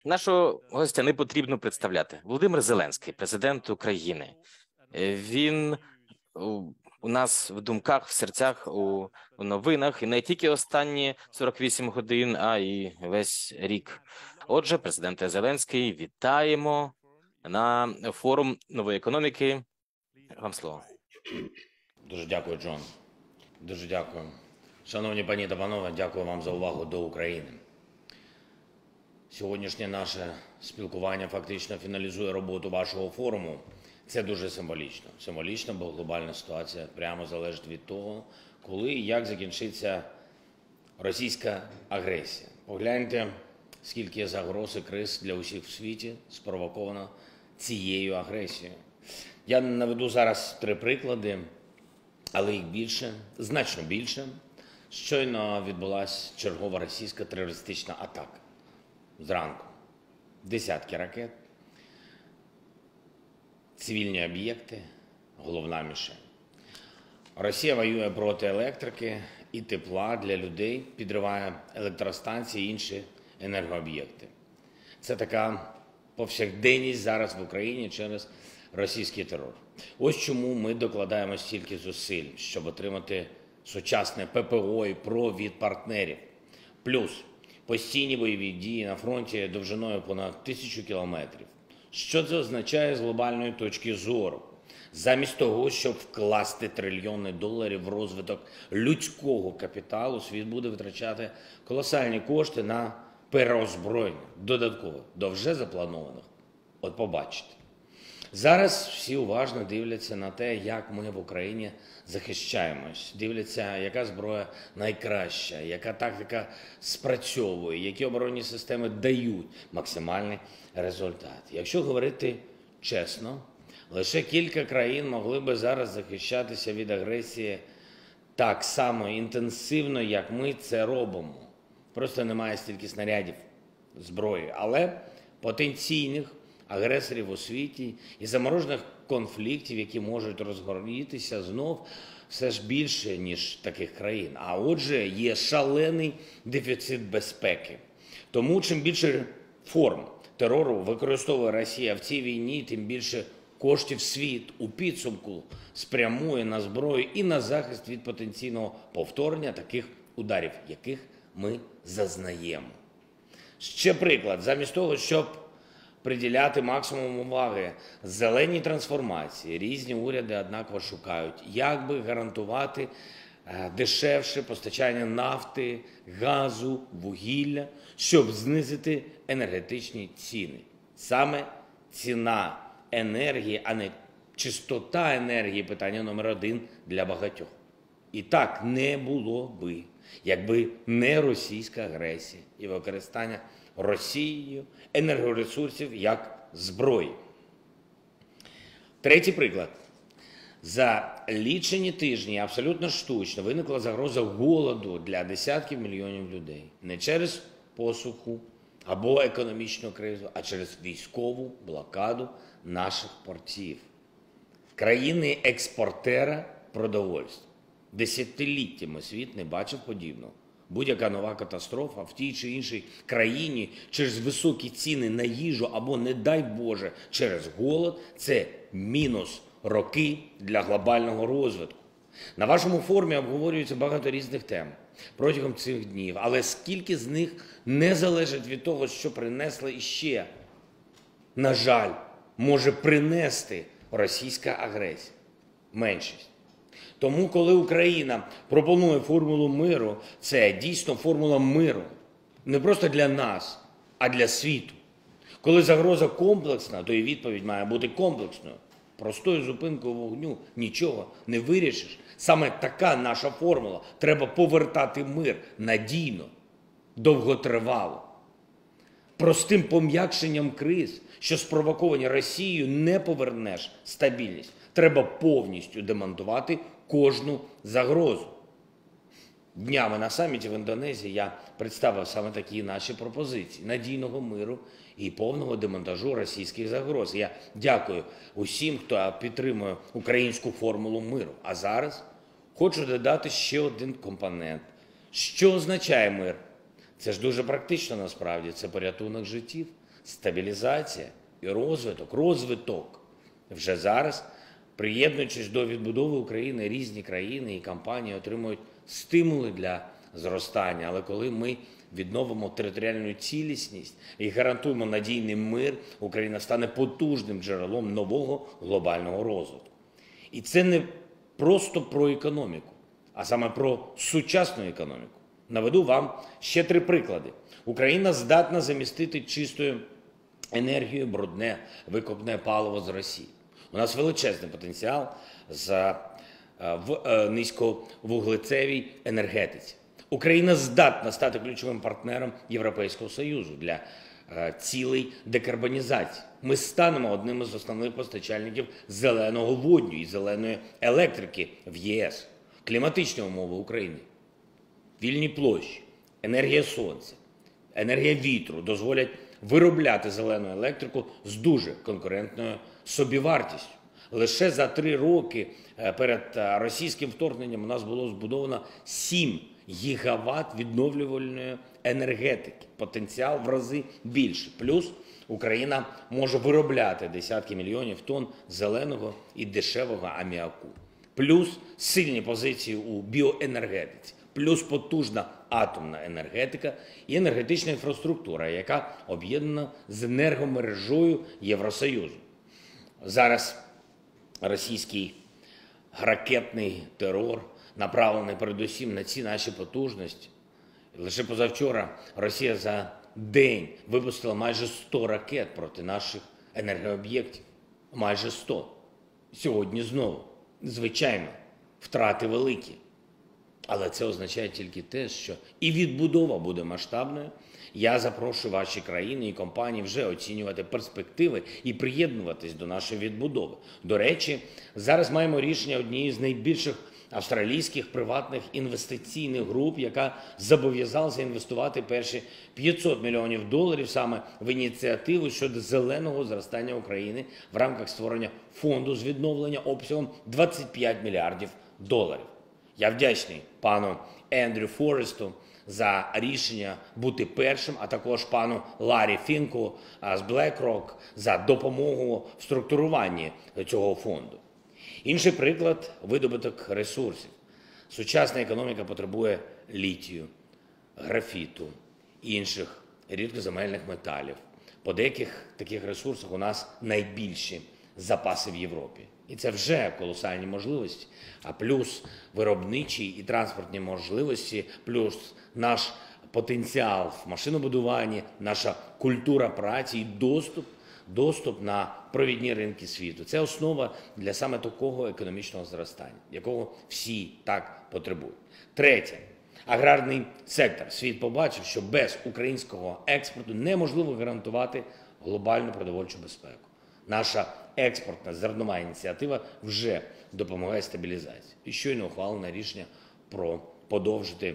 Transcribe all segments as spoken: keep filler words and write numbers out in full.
Нашого гостя не потрібно представляти. Володимир Зеленський, президент України. Е, Він у, у нас в думках, в серцях, у, у новинах, і не тільки останні сорок вісім годин, а й весь рік. Отже, президенте Зеленський, вітаємо на форум нової економіки. Вам слово. Дуже дякую, Джон. Дуже дякую. Шановні пані та панове, дякую вам за увагу до України. Сьогоднішнє наше спілкування фактично фіналізує роботу вашого форуму. Це дуже символічно. Символічно, бо глобальна ситуація прямо залежить від того, коли і як закінчиться російська агресія. Погляньте, скільки загроз і криз для усіх в світі спровоковано цією агресією. Я наведу зараз три приклади, але їх більше, значно більше. Щойно відбулася чергова російська терористична атака. Зранку. Десятки ракет, цивільні об'єкти, головна мішень. Росія воює проти електрики і тепла для людей, підриває електростанції і інші енергооб'єкти. Це така повсякденність зараз в Україні через російський терор. Ось чому ми докладаємо стільки зусиль, щоб отримати сучасне ППО і ПРО від партнерів. Плюс постійні бойові дії на фронті довжиною понад тисячу кілометрів. Що це означає з глобальної точки зору? Замість того, щоб вкласти трильйони доларів в розвиток людського капіталу, світ буде витрачати колосальні кошти на переозброєння, додатково, до вже запланованих. От побачите. Зараз всі уважно дивляться на те, як ми в Україні захищаємось. Дивляться, яка зброя найкраща, яка тактика спрацьовує, які оборонні системи дають максимальний результат. Якщо говорити чесно, лише кілька країн могли би зараз захищатися від агресії так само інтенсивно, як ми це робимо. Просто немає стільки снарядів, зброї, але потенційних агресорів у світі і заморожених конфліктів, які можуть розгорітися знов, все ж більше, ніж таких країн. А отже, є шалений дефіцит безпеки. Тому чим більше форм терору використовує Росія в цій війні, тим більше коштів світ у підсумку спрямує на зброю і на захист від потенційного повторення таких ударів, яких ми зазнаємо. Ще приклад. Замість того, щоб приділяти максимум уваги зеленій трансформації, різні уряди однаково шукають, як би гарантувати дешевше постачання нафти, газу, вугілля, щоб знизити енергетичні ціни. Саме ціна енергії, а не чистота енергії – питання номер один для багатьох. І так не було би, якби не російська агресія і використання Росією енергоресурсів як зброї. Третій приклад. За лічені тижні абсолютно штучно виникла загроза голоду для десятків мільйонів людей. Не через посуху або економічну кризу, а через військову блокаду наших портів. Країни-експортера продовольства. Десятиліттями світ не бачив подібного. Будь-яка нова катастрофа в тій чи іншій країні через високі ціни на їжу або, не дай Боже, через голод – це мінус роки для глобального розвитку. На вашому форумі обговорюється багато різних тем протягом цих днів, але скільки з них не залежить від того, що принесла іще, на жаль, може принести російська агресія? Меншість. Тому, коли Україна пропонує формулу миру, це дійсно формула миру. Не просто для нас, а для світу. Коли загроза комплексна, то і відповідь має бути комплексною. Простою зупинкою вогню нічого не вирішиш. Саме така наша формула. Треба повертати мир надійно, довготривало. Простим пом'якшенням криз, що спровоковані Росією, не повернеш стабільність. Треба повністю демонтувати кожну загрозу. Днями на саміті в Індонезії я представив саме такі наші пропозиції надійного миру і повного демонтажу російських загроз. Я дякую усім, хто підтримує українську формулу миру. А зараз хочу додати ще один компонент. Що означає мир? Це ж дуже практично насправді, це порятунок життів. стабілізація і розвиток, розвиток. Вже зараз, приєднуючись до відбудови України, різні країни і компанії отримують стимули для зростання. Але коли ми відновимо територіальну цілісність і гарантуємо надійний мир, Україна стане потужним джерелом нового глобального розвитку. І це не просто про економіку, а саме про сучасну економіку. Наведу вам ще три приклади. Україна здатна замістити чистою енергією брудне викопне паливо з Росії. У нас величезний потенціал з, в низьковуглецевій енергетиці. Україна здатна стати ключовим партнером Європейського Союзу для цілей декарбонізації. Ми станемо одним із основних постачальників зеленого водню і зеленої електрики в ЄС. Кліматичні умови України, вільні площі, енергія сонця, енергія вітру дозволять виробляти зелену електрику з дуже конкурентною собівартістю. Лише за три роки перед російським вторгненням у нас було збудовано сім гігават відновлювальної енергетики. Потенціал в рази більше. Плюс Україна може виробляти десятки мільйонів тонн зеленого і дешевого аміаку. Плюс сильні позиції у біоенергетиці. Плюс потужна атомна енергетика і енергетична інфраструктура, яка об'єднана з енергомережою Євросоюзу. Зараз російський ракетний терор направлений передусім на ці наші потужності. Лише позавчора Росія за день випустила майже сто ракет проти наших енергооб'єктів. Майже сто. Сьогодні знову. Звичайно, втрати великі. Але це означає тільки те, що і відбудова буде масштабною. Я запрошую ваші країни і компанії вже оцінювати перспективи і приєднуватись до нашої відбудови. До речі, зараз маємо рішення однієї з найбільших австралійських приватних інвестиційних груп, яка зобов'язалася інвестувати перші п'ятсот мільйонів доларів саме в ініціативу щодо зеленого зростання України в рамках створення фонду з відновлення обсягом двадцять п'ять мільярдів доларів. Я вдячний пану Ендрю Форесту за рішення бути першим, а також пану Ларі Фінку з BlackRock за допомогу в структуруванні цього фонду. Інший приклад – видобуток ресурсів. Сучасна економіка потребує літію, графіту і інших рідкоземельних металів. По деяких таких ресурсах у нас найбільші запаси в Європі. І це вже колосальні можливості, а плюс виробничі і транспортні можливості, плюс наш потенціал в машинобудуванні, наша культура праці і доступ, доступ на провідні ринки світу. Це основа для саме такого економічного зростання, якого всі так потребують. Третє. Аграрний сектор. Світ побачив, що без українського експорту неможливо гарантувати глобальну продовольчу безпеку. Наша експортна зернова ініціатива вже допомагає стабілізації. І щойно ухвалене рішення про подовжити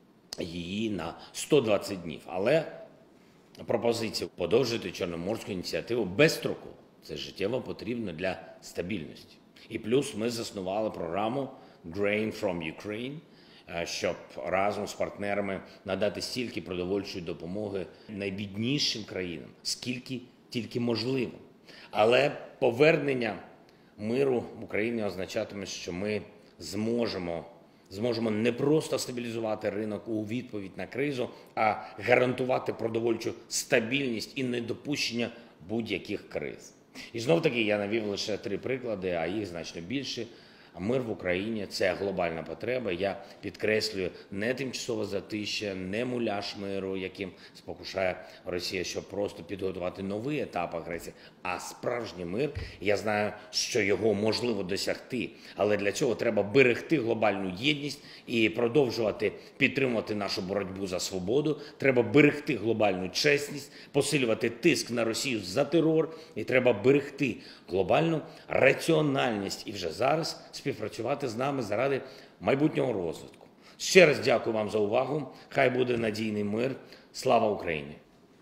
її на сто двадцять днів. Але пропозиція подовжити Чорноморську ініціативу безстроково – це життєво потрібно для стабільності. І плюс ми заснували програму Grain from Ukraine, щоб разом з партнерами надати стільки продовольчої допомоги найбіднішим країнам, скільки тільки можливо. Але повернення миру в Україні означатиме, що ми зможемо, зможемо не просто стабілізувати ринок у відповідь на кризу, а гарантувати продовольчу стабільність і недопущення будь-яких криз. І знов-таки я навів лише три приклади, а їх значно більше. Мир в Україні – це глобальна потреба. Я підкреслюю, не тимчасове затища, не муляж миру, яким спокушає Росія, щоб просто підготувати новий етап агресії, а справжній мир. Я знаю, що його можливо досягти, але для цього треба берегти глобальну єдність і продовжувати підтримувати нашу боротьбу за свободу. Треба берегти глобальну чесність, посилювати тиск на Росію за терор, і треба берегти глобальну раціональність. І вже зараз співпрацювати з нами заради майбутнього розвитку. Ще раз дякую вам за увагу. Хай буде надійний мир. Слава Україні!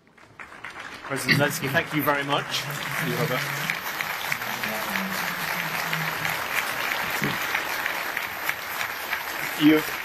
President Zelensky, thank you very much. You